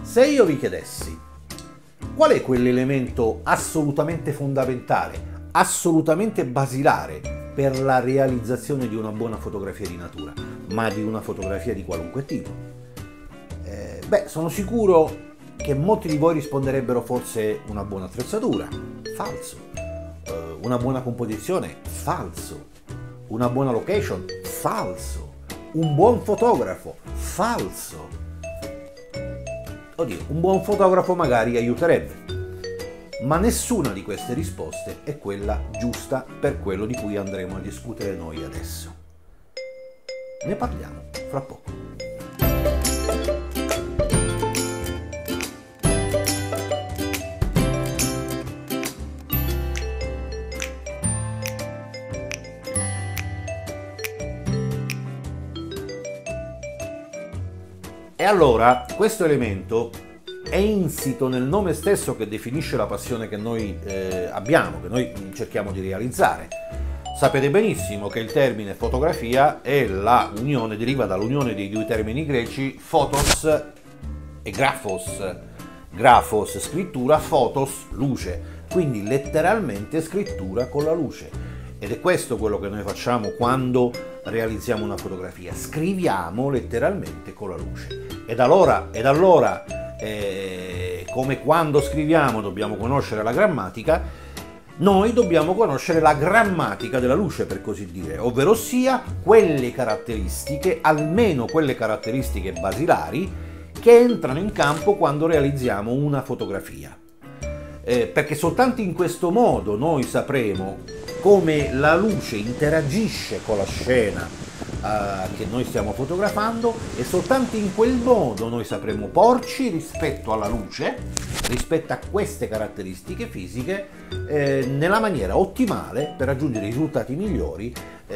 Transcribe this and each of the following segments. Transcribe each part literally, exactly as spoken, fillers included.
Se io vi chiedessi qual è quell'elemento assolutamente fondamentale, assolutamente basilare per la realizzazione di una buona fotografia di natura, ma di una fotografia di qualunque tipo, eh, beh, sono sicuro che molti di voi risponderebbero forse una buona attrezzatura, falso, eh, una buona composizione, falso, una buona location, falso, un buon fotografo, falso. Oddio, un buon fotografo magari aiuterebbe, ma nessuna di queste risposte è quella giusta per quello di cui andremo a discutere noi adesso. Ne parliamo fra poco. E allora, questo elemento è insito nel nome stesso che definisce la passione che noi eh, abbiamo, che noi cerchiamo di realizzare. Sapete benissimo che il termine fotografia è la unione, deriva dall'unione dei due termini greci photos e graphos. Graphos scrittura, photos luce, quindi letteralmente scrittura con la luce. Ed è questo quello che noi facciamo quando realizziamo una fotografia, scriviamo letteralmente con la luce. Ed allora, ed allora eh, come quando scriviamo dobbiamo conoscere la grammatica, noi dobbiamo conoscere la grammatica della luce, per così dire, ovvero sia quelle caratteristiche, almeno quelle caratteristiche basilari, che entrano in campo quando realizziamo una fotografia. Eh, perché soltanto in questo modo noi sapremo come la luce interagisce con la scena uh, che noi stiamo fotografando, e soltanto in quel modo noi sapremo porci rispetto alla luce, rispetto a queste caratteristiche fisiche, eh, nella maniera ottimale per raggiungere i risultati migliori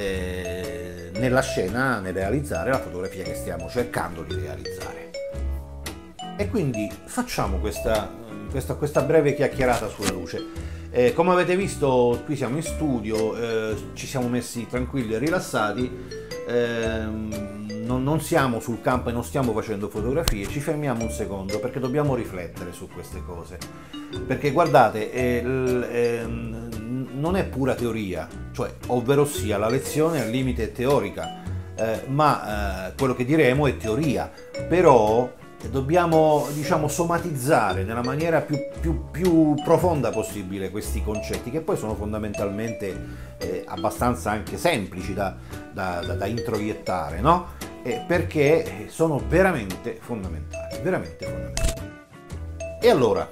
eh, nella scena, nel realizzare la fotografia che stiamo cercando di realizzare. E quindi facciamo questa, questa, questa breve chiacchierata sulla luce. Eh, come avete visto, qui siamo in studio, eh, ci siamo messi tranquilli e rilassati, eh, non, non siamo sul campo e non stiamo facendo fotografie, ci fermiamo un secondo perché dobbiamo riflettere su queste cose. Perché guardate, eh, eh, non è pura teoria, cioè, ovvero sia la lezione al limite è teorica, eh, ma eh, quello che diremo è teoria, però dobbiamo, diciamo, somatizzare nella maniera più, più, più profonda possibile questi concetti, che poi sono fondamentalmente eh, abbastanza anche semplici da, da, da, da introiettare, no? Eh, perché sono veramente fondamentali, veramente fondamentali. E allora,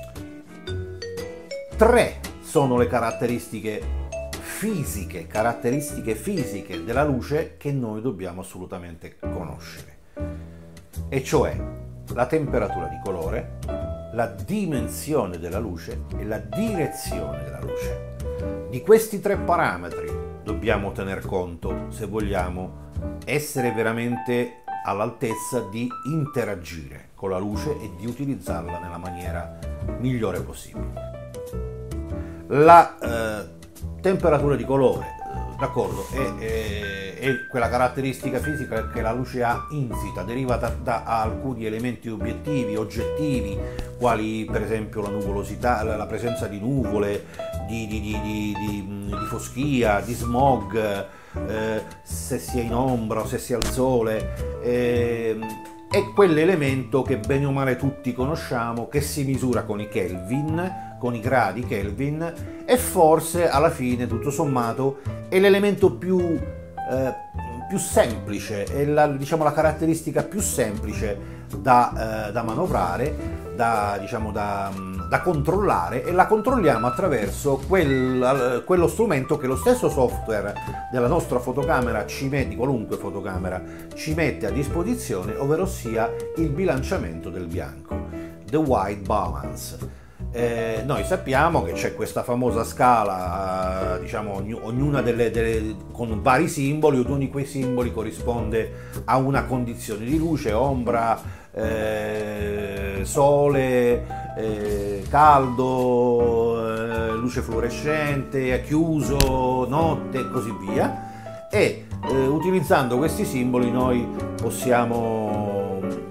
tre sono le caratteristiche fisiche, caratteristiche fisiche della luce che noi dobbiamo assolutamente conoscere. E cioè la temperatura di colore, la dimensione della luce e la direzione della luce. Di questi tre parametri dobbiamo tener conto se vogliamo essere veramente all'altezza di interagire con la luce e di utilizzarla nella maniera migliore possibile. La eh, temperatura di colore, d'accordo, è, è, è quella caratteristica fisica che la luce ha insita, deriva da, da alcuni elementi obiettivi, oggettivi, quali per esempio la nuvolosità, la presenza di nuvole, di, di, di, di, di, di foschia, di smog, eh, se si è in ombra o se si è al sole. Eh, è quell'elemento che bene o male tutti conosciamo, che si misura con i Kelvin, con i gradi Kelvin, e forse alla fine, tutto sommato, è l'elemento più, eh, più semplice, è la, diciamo, la caratteristica più semplice da, eh, da manovrare, da, diciamo, da, da controllare, e la controlliamo attraverso quel, quello strumento che lo stesso software della nostra fotocamera, ci mette, di qualunque fotocamera, ci mette a disposizione, ovvero sia il bilanciamento del bianco, the white balance. Eh, noi sappiamo che c'è questa famosa scala, eh, diciamo, ogn ognuna delle, delle, con vari simboli, ognuno di quei simboli corrisponde a una condizione di luce, ombra, eh, sole, eh, caldo, eh, luce fluorescente, chiuso, notte e così via. E eh, utilizzando questi simboli noi possiamo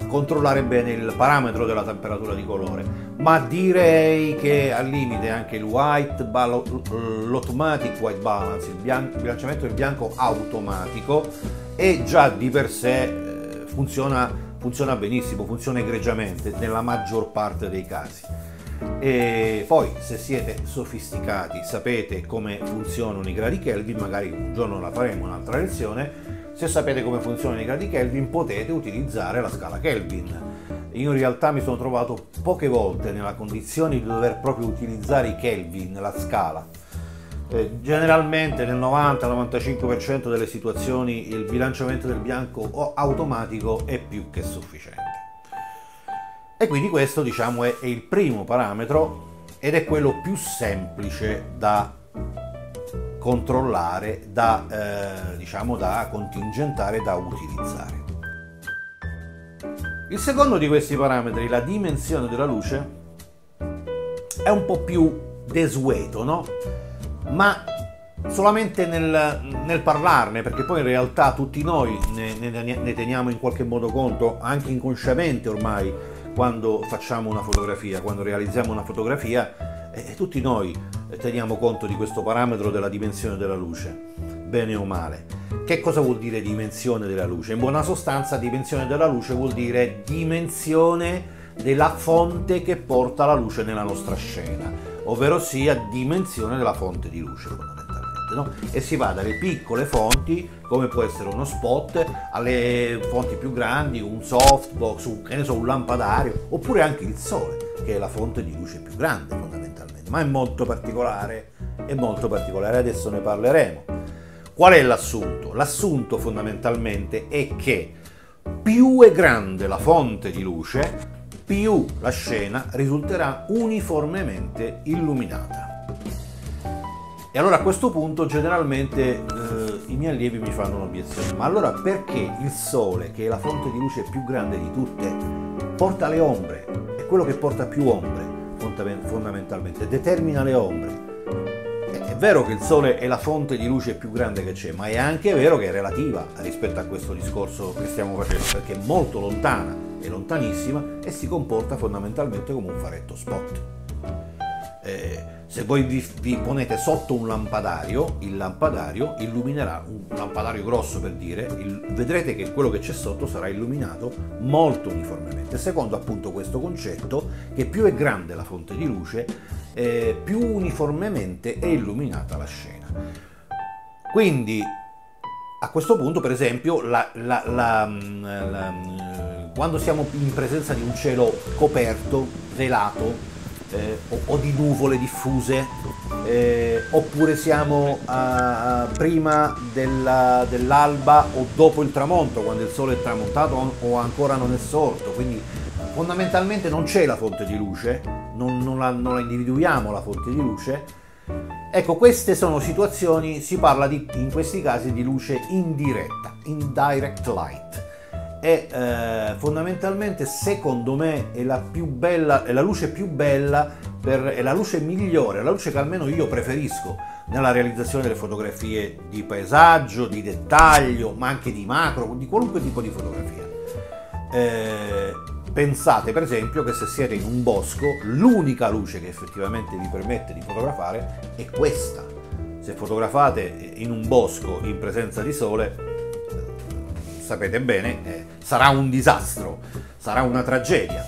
controllare bene il parametro della temperatura di colore, ma direi che al limite anche il white, l'automatic white balance, il, bian- il bilanciamento del bianco automatico, è già di per sé eh, funziona, funziona benissimo, funziona egregiamente nella maggior parte dei casi. E poi, se siete sofisticati, sapete come funzionano i gradi Kelvin, magari un giorno la faremo un'altra lezione. Se sapete come funzionano i gradi Kelvin, potete utilizzare la scala Kelvin. Io in realtà mi sono trovato poche volte nella condizione di dover proprio utilizzare i Kelvin, la scala. Eh, generalmente nel novanta novantacinque per cento delle situazioni il bilanciamento del bianco automatico è più che sufficiente. E quindi questo, diciamo, è, è il primo parametro ed è quello più semplice da controllare, da, eh, diciamo, da contingentare, da utilizzare. Il secondo di questi parametri, la dimensione della luce, è un po' più desueto, no? Ma solamente nel, nel parlarne, perché poi in realtà tutti noi ne, ne, ne teniamo in qualche modo conto, anche inconsciamente ormai, quando facciamo una fotografia, quando realizziamo una fotografia, eh, tutti noi teniamo conto di questo parametro della dimensione della luce, bene o male. Che cosa vuol dire dimensione della luce? In buona sostanza, dimensione della luce vuol dire dimensione della fonte che porta la luce nella nostra scena, ovvero sia dimensione della fonte di luce fondamentalmente, no? E si va dalle piccole fonti, come può essere uno spot, alle fonti più grandi, un softbox, un, che ne so, un lampadario, oppure anche il sole, che è la fonte di luce più grande fondamentalmente, ma è molto particolare, è molto particolare, adesso ne parleremo. Qual è l'assunto? L'assunto fondamentalmente è che più è grande la fonte di luce, più la scena risulterà uniformemente illuminata. E allora a questo punto generalmente eh, i miei allievi mi fanno un'obiezione: ma allora perché il sole, che è la fonte di luce più grande di tutte, porta le ombre? È quello che porta più ombre fondamentalmente, determina le ombre. È vero che il Sole è la fonte di luce più grande che c'è, ma è anche vero che è relativa rispetto a questo discorso che stiamo facendo, perché è molto lontana, è lontanissima e si comporta fondamentalmente come un faretto spot. Eh, se voi vi, vi ponete sotto un lampadario, il lampadario illuminerà, un lampadario grosso per dire, il, vedrete che quello che c'è sotto sarà illuminato molto uniformemente, secondo appunto questo concetto che più è grande la fonte di luce, Eh, più uniformemente è illuminata la scena. Quindi a questo punto, per esempio, la, la, la, la, quando siamo in presenza di un cielo coperto, velato, eh, o, o di nuvole diffuse, eh, oppure siamo a, a, prima della, dell'alba o dopo il tramonto, quando il sole è tramontato o ancora non è sorto, quindi fondamentalmente non c'è la fonte di luce, non, non, la, non la individuiamo la fonte di luce. Ecco, queste sono situazioni, si parla di, in questi casi di luce indiretta, indirect light. E eh, fondamentalmente, secondo me, è la più bella, è la luce più bella, per, è la luce migliore, la luce che almeno io preferisco nella realizzazione delle fotografie di paesaggio, di dettaglio, ma anche di macro, di qualunque tipo di fotografia. Eh, Pensate per esempio che se siete in un bosco, l'unica luce che effettivamente vi permette di fotografare è questa. Se fotografate in un bosco in presenza di sole, sapete bene, eh, sarà un disastro, sarà una tragedia.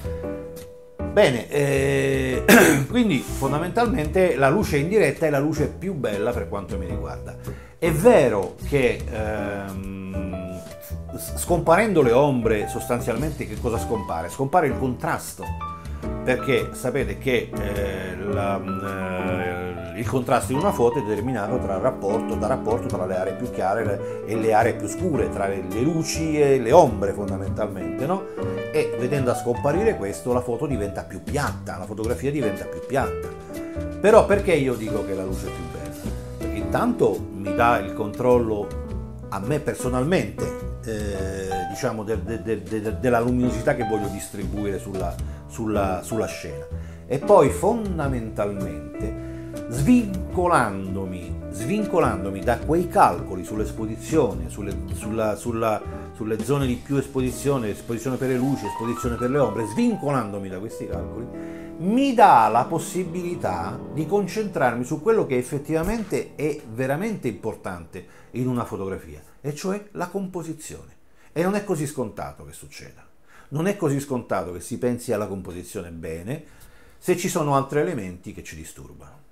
Bene, eh, quindi fondamentalmente la luce indiretta è la luce più bella per quanto mi riguarda. È vero che ehm, scomparendo le ombre, sostanzialmente che cosa scompare? Scompare il contrasto, perché sapete che eh, la, eh, il contrasto in una foto è determinato tra rapporto, da rapporto tra le aree più chiare e le aree più scure, tra le, le luci e le ombre fondamentalmente, no? E vedendo a scomparire questo, la foto diventa più piatta, la fotografia diventa più piatta. Però perché io dico che la luce è più bella? Perché intanto mi dà il controllo a me personalmente, Eh, diciamo de, de, de, de, della luminosità che voglio distribuire sulla, sulla, sulla scena, e poi fondamentalmente svincolandomi, svincolandomi da quei calcoli sull'esposizione, sulle, sulla, sulla, sulle zone di più esposizione, esposizione per le luci, esposizione per le ombre, svincolandomi da questi calcoli, mi dà la possibilità di concentrarmi su quello che effettivamente è veramente importante in una fotografia, e cioè la composizione. E non è così scontato che succeda. Non è così scontato che si pensi alla composizione bene se ci sono altri elementi che ci disturbano.